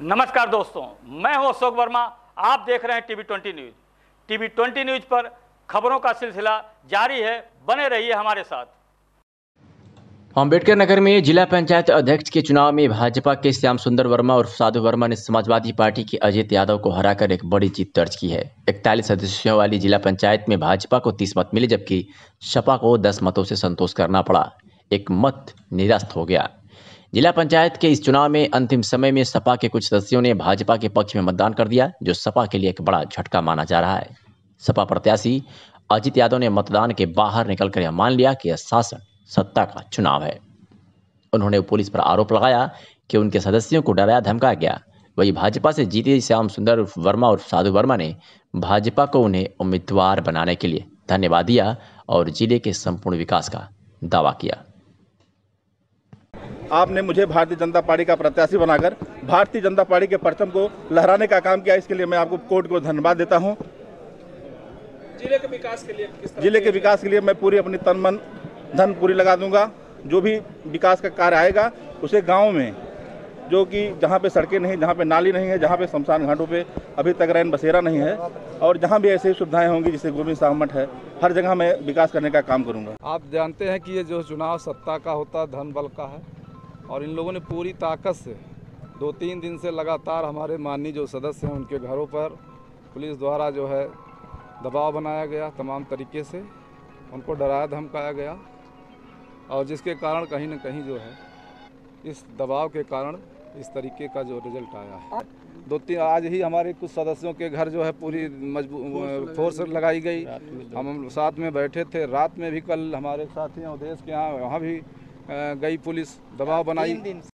नमस्कार दोस्तों, मैं हूं अशोक वर्मा। आप देख रहे हैं टीवी20 न्यूज। टीवी20 न्यूज पर खबरों का सिलसिला जारी है, बने रहिए हमारे साथ। अम्बेडकर नगर में जिला पंचायत अध्यक्ष के चुनाव में भाजपा के श्याम सुंदर वर्मा और साधु वर्मा ने समाजवादी पार्टी के अजित यादव को हराकर एक बड़ी जीत दर्ज की है। 41 सदस्यों वाली जिला पंचायत में भाजपा को 30 मत मिले, जबकि सपा को 10 मतों से संतोष करना पड़ा। एक मत निरस्त हो गया। जिला पंचायत के इस चुनाव में अंतिम समय में सपा के कुछ सदस्यों ने भाजपा के पक्ष में मतदान कर दिया, जो सपा के लिए एक बड़ा झटका माना जा रहा है। सपा प्रत्याशी अजित यादव ने मतदान के बाहर निकलकर यह मान लिया कि यह शासन सत्ता का चुनाव है। उन्होंने पुलिस पर आरोप लगाया कि उनके सदस्यों को डराया धमकाया गया। वही भाजपा से जीते श्याम सुंदर वर्मा और साधु वर्मा ने भाजपा को उन्हें उम्मीदवार बनाने के लिए धन्यवाद दिया और जिले के संपूर्ण विकास का दावा किया। आपने मुझे भारतीय जनता पार्टी का प्रत्याशी बनाकर भारतीय जनता पार्टी के परचम को लहराने का काम किया, इसके लिए मैं आपको कोर्ट को धन्यवाद देता हूं। जिले के विकास के लिए जिले के विकास के लिए मैं पूरी अपनी तन मन धन पूरी लगा दूंगा। जो भी विकास का कार्य आएगा उसे गांव में, जो कि जहां पे सड़कें नहीं, जहां पे नाली नहीं है, जहां पे शमशान घाटों पे अभी तक रैन बसेरा नहीं है, और जहां भी ऐसी सुविधाएं होंगी जैसे गोविंद साहब मठ है, हर जगह मैं विकास करने का काम करूंगा। आप जानते हैं कि ये जो चुनाव सत्ता का होता धन बल का है, और इन लोगों ने पूरी ताकत से 2-3 दिन से लगातार हमारे माननीय जो सदस्य हैं उनके घरों पर पुलिस द्वारा जो है दबाव बनाया गया, तमाम तरीके से उनको डराया धमकाया गया, और जिसके कारण कहीं न कहीं जो है इस दबाव के कारण इस तरीके का जो रिजल्ट आया है। 2-3 आज ही हमारे कुछ सदस्यों के घर जो है पूरी फोर्स लगाई गई। हम साथ में बैठे थे, रात में भी कल हमारे साथी उदेश के यहाँ वहाँ भी गई पुलिस, दबाव बनाई।